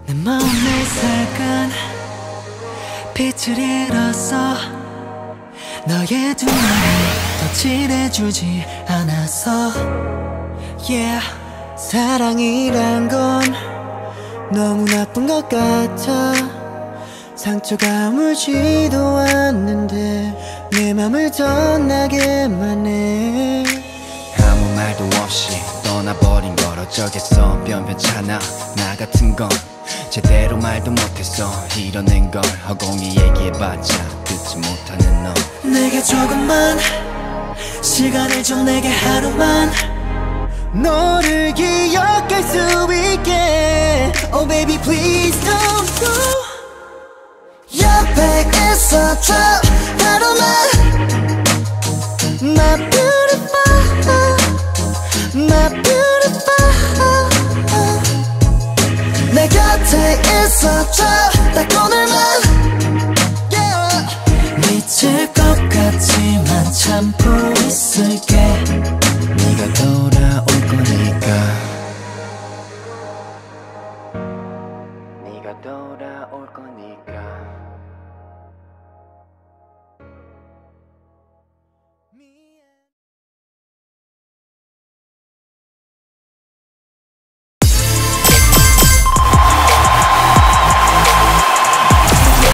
내 마음의 색은 빛을 잃었어. 너의 두 눈이 더 칠해주지 않았어. Yeah. 사랑이란 건 너무 나쁜 것 같아. 상처가 아물지도 않는데 내 맘을 떠나게만 해. 아무 말도 없이 떠나버린 걸 어쩌겠어. 변변찮아 나 같은 건 제대로 말도 못했어. 이뤄낸 걸 허공이 얘기해봤자 듣지 못하는 너. 내게 조금만 시간을 줘. 내게 하루만 너를 기억할 수 있게. Oh baby please don't go. 옆에 있어줘 하루만. My beautiful, my beautiful. 내 곁에 있어줘 딱 오늘만. Yeah. 미칠 것 같지만 참고